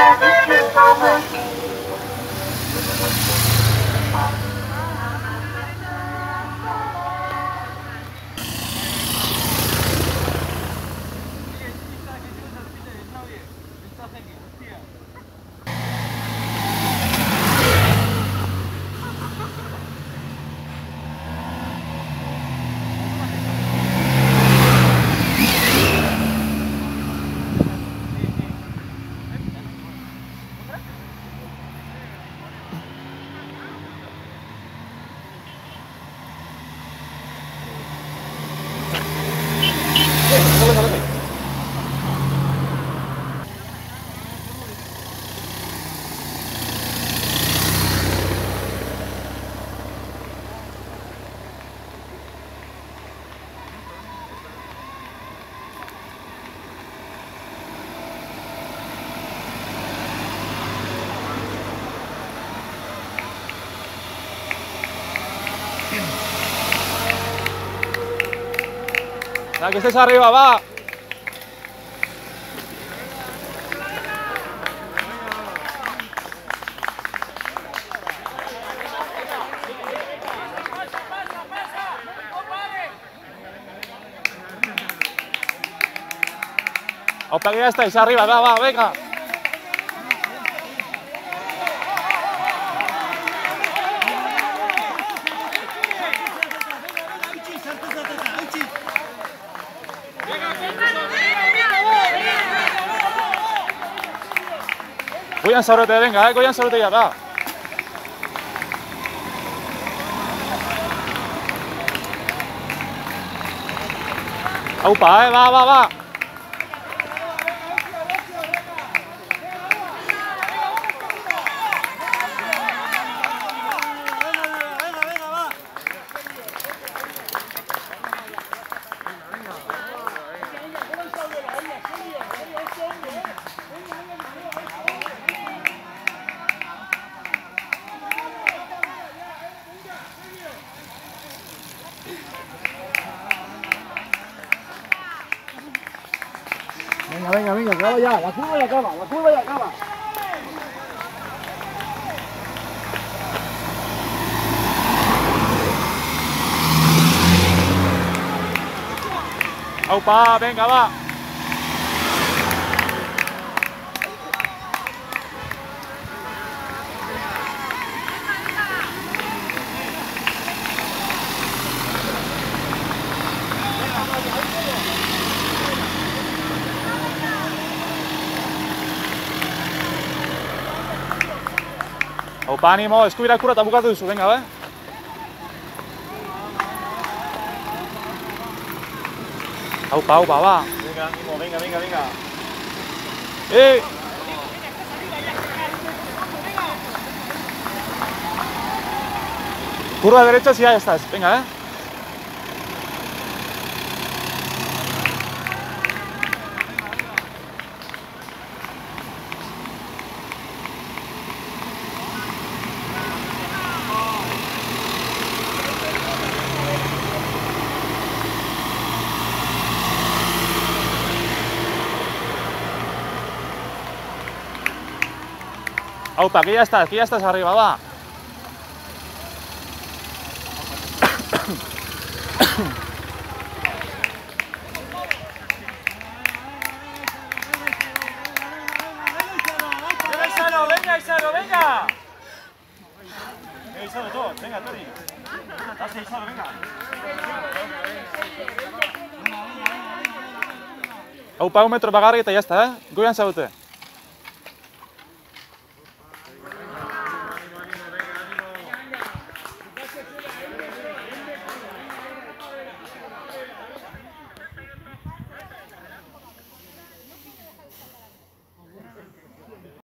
La que estés arriba, va. Opa, que ya estáis arriba, va, venga. Goian zaurete, venga, goian zaurete ya, va. Aupa, va. Venga, acaba ya, la curva ya acaba. Aupa, venga, va. Aupa, ánimo, eskubira kurra eta bukatu duzu, venga, ba? Aupa, va. Venga, ánimo, venga. Curva derecha si ya estás, venga, Aupa, que ya estás arriba, va. Venga, Isaro, venga. Isaro, todo, venga, Tori. Date, Isaro, venga. Aupa, un metro bagarri eta ya está, goian zaudete.